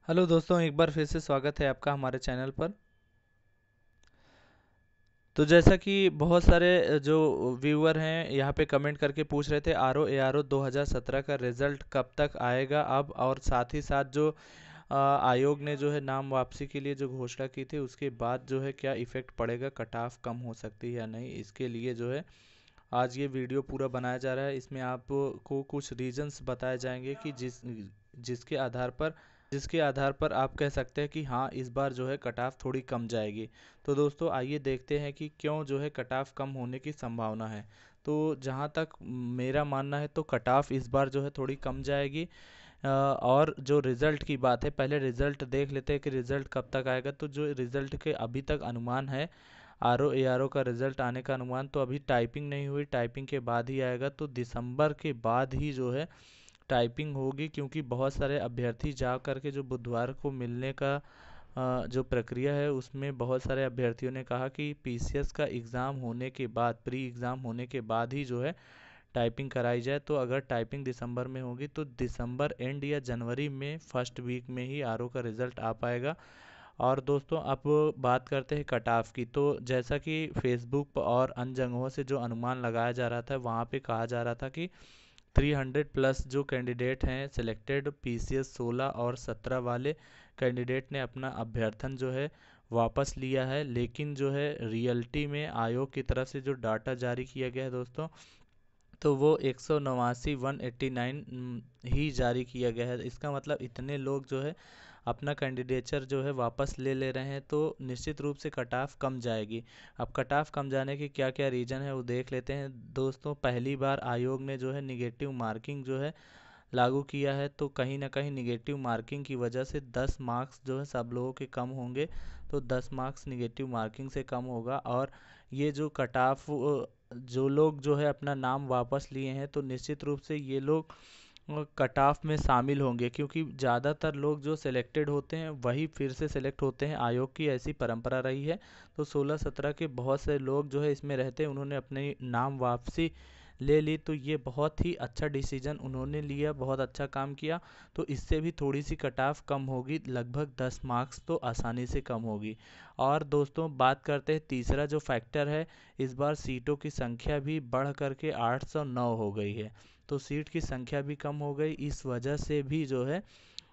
Hello दोस्तों, एक बार फिर से स्वागत है आपका हमारे चैनल पर। तो जैसा कि बहुत सारे जो व्यूअर हैं यहाँ पे कमेंट करके पूछ रहे थे आर ओ 2017 का रिज़ल्ट कब तक आएगा अब, और साथ ही साथ जो आयोग ने जो है नाम वापसी के लिए जो घोषणा की थी उसके बाद जो है क्या इफ़ेक्ट पड़ेगा, कट ऑफ कम हो सकती है या नहीं, इसके लिए जो है आज ये वीडियो पूरा बनाया जा रहा है। इसमें आपको कुछ रीजंस बताए जाएंगे कि जिसके आधार पर जिसके आधार पर आप कह सकते हैं कि हाँ, इस बार जो है कट ऑफ थोड़ी कम जाएगी। तो दोस्तों आइए देखते हैं कि क्यों जो है कट ऑफ कम होने की संभावना है। तो जहाँ तक मेरा मानना है तो कट ऑफ इस बार जो है थोड़ी कम जाएगी। और जो रिज़ल्ट की बात है, पहले रिज़ल्ट देख लेते हैं कि रिज़ल्ट कब तक आएगा। तो जो रिज़ल्ट के अभी तक अनुमान है, आर ओ का रिज़ल्ट आने का अनुमान, तो अभी टाइपिंग नहीं हुई, टाइपिंग के बाद ही आएगा। तो दिसंबर के बाद ही जो है टाइपिंग होगी, क्योंकि बहुत सारे अभ्यर्थी जा कर के जो बुधवार को मिलने का जो प्रक्रिया है उसमें बहुत सारे अभ्यर्थियों ने कहा कि पीसीएस का एग्ज़ाम होने के बाद, प्री एग्ज़ाम होने के बाद ही जो है टाइपिंग कराई जाए। तो अगर टाइपिंग दिसंबर में होगी तो दिसंबर एंड या जनवरी में फर्स्ट वीक में ही आर ओ का रिज़ल्ट आ पाएगा। और दोस्तों अब बात करते हैं कट ऑफ की। तो जैसा कि फेसबुक और अन्य जगहों से जो अनुमान लगाया जा रहा था, वहाँ पे कहा जा रहा था कि 300 प्लस जो कैंडिडेट हैं सिलेक्टेड, पीसीएस 16 और 17 वाले कैंडिडेट ने अपना अभ्यर्थन जो है वापस लिया है। लेकिन जो है रियलिटी में आयोग की तरफ से जो डाटा जारी किया गया है दोस्तों, तो वो 189 189 ही जारी किया गया है। इसका मतलब इतने लोग जो है अपना कैंडिडेचर जो है वापस ले ले रहे हैं, तो निश्चित रूप से कट ऑफ कम जाएगी। अब कट ऑफ कम जाने के क्या क्या रीज़न है वो देख लेते हैं दोस्तों। पहली बार आयोग ने जो है निगेटिव मार्किंग जो है लागू किया है, तो कहीं ना कहीं निगेटिव मार्किंग की वजह से 10 मार्क्स जो है सब लोगों के कम होंगे। तो 10 मार्क्स निगेटिव मार्किंग से कम होगा। और ये जो कट ऑफ, जो लोग जो है अपना नाम वापस लिए हैं, तो निश्चित रूप से ये लोग कट ऑफ में शामिल होंगे, क्योंकि ज़्यादातर लोग जो सिलेक्टेड होते हैं वही फिर से सिलेक्ट होते हैं। आयोग की ऐसी परंपरा रही है। तो 16-17 के बहुत से लोग जो है इसमें रहते हैं, उन्होंने अपने नाम वापसी ले ली। तो ये बहुत ही अच्छा डिसीजन उन्होंने लिया, बहुत अच्छा काम किया। तो इससे भी थोड़ी सी कट ऑफ कम होगी, लगभग 10 मार्क्स तो आसानी से कम होगी। और दोस्तों बात करते हैं तीसरा जो फैक्टर है, इस बार सीटों की संख्या भी बढ़ करके 809 हो गई है। तो सीट की संख्या भी कम हो गई, इस वजह से भी जो है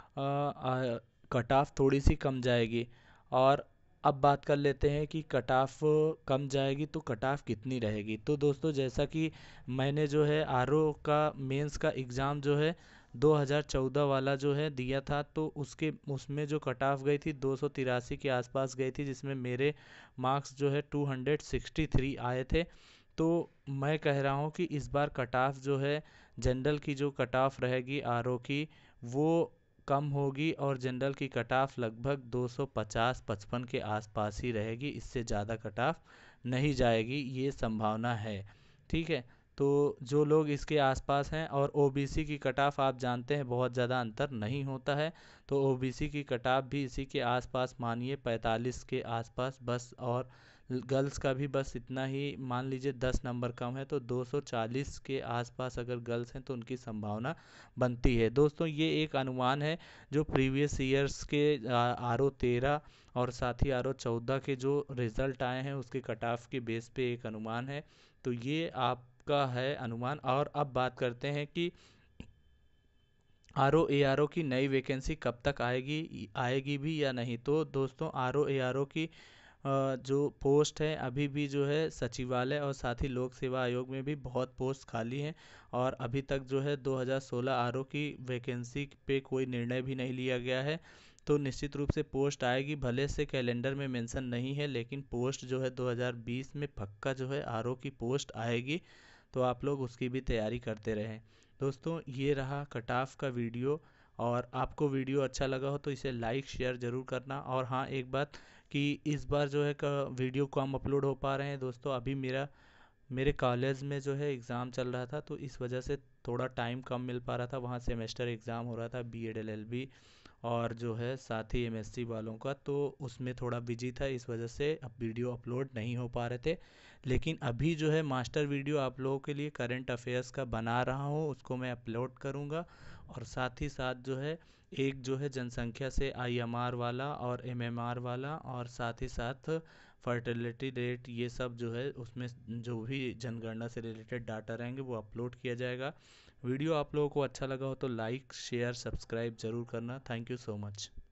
कट ऑफ थोड़ी सी कम जाएगी। और अब बात कर लेते हैं कि कट ऑफ कम जाएगी तो कट ऑफ कितनी रहेगी। तो दोस्तों जैसा कि मैंने जो है आर ओ का मेंस का एग्ज़ाम जो है 2014 वाला जो है दिया था, तो उसमें जो कट ऑफ गई थी 283 के आसपास गई थी, जिसमें मेरे मार्क्स जो है 263 आए थे। तो मैं कह रहा हूँ कि इस बार कट ऑफ जो है जनरल की जो कट ऑफ रहेगी आर ओ की, वो कम होगी, और जनरल की कट ऑफ लगभग 250-55 के आसपास ही रहेगी। इससे ज़्यादा कट ऑफ नहीं जाएगी, ये संभावना है। ठीक है। तो जो लोग इसके आसपास हैं, और ओबीसी की कट ऑफ आप जानते हैं बहुत ज़्यादा अंतर नहीं होता है। तो ओबीसी की कट ऑफ भी इसी के आसपास मानिए 45 के आसपास बस। और गर्ल्स का भी बस इतना ही मान लीजिए 10 नंबर कम है, तो 240 के आसपास अगर गर्ल्स हैं तो उनकी संभावना बनती है। दोस्तों ये एक अनुमान है जो प्रीवियस ईयर्स के आर ओ 13 और साथ ही आर ओ 14 के जो रिज़ल्ट आए हैं उसके कट ऑफ के बेस पे एक अनुमान है। तो ये आपका है अनुमान। और अब बात करते हैं कि R O A R O की नई वैकेंसी कब तक आएगी भी या नहीं। तो दोस्तों R O A R O की जो पोस्ट है अभी भी जो है सचिवालय और साथ ही लोक सेवा आयोग में भी बहुत पोस्ट खाली हैं। और अभी तक जो है 2016 आरओ की वैकेंसी पे कोई निर्णय भी नहीं लिया गया है। तो निश्चित रूप से पोस्ट आएगी, भले से कैलेंडर में मेंशन नहीं है, लेकिन पोस्ट जो है 2020 में पक्का जो है आरओ की पोस्ट आएगी। तो आप लोग उसकी भी तैयारी करते रहें। दोस्तों ये रहा कट ऑफ का वीडियो। और आपको वीडियो अच्छा लगा हो तो इसे लाइक शेयर ज़रूर करना। और हाँ, एक बात कि इस बार जो है वीडियो कम अपलोड हो पा रहे हैं दोस्तों। अभी मेरे कॉलेज में जो है एग्ज़ाम चल रहा था, तो इस वजह से थोड़ा टाइम कम मिल पा रहा था। वहाँ सेमेस्टर एग्ज़ाम हो रहा था B Ed L L B, और जो है साथ ही एमएससी वालों का, तो उसमें थोड़ा बिजी था, इस वजह से अब वीडियो अपलोड नहीं हो पा रहे थे। लेकिन अभी जो है मास्टर वीडियो आप लोगों के लिए करंट अफेयर्स का बना रहा हूँ, उसको मैं अपलोड करूँगा। और साथ ही साथ जो है एक जो है जनसंख्या से आईएमआर वाला और एमएमआर वाला, और साथ ही साथ फर्टिलिटी रेट, ये सब जो है उसमें जो भी जनगणना से रिलेटेड डाटा रहेंगे वो अपलोड किया जाएगा। वीडियो आप लोगों को अच्छा लगा हो तो लाइक शेयर सब्सक्राइब ज़रूर करना। Thank you so much.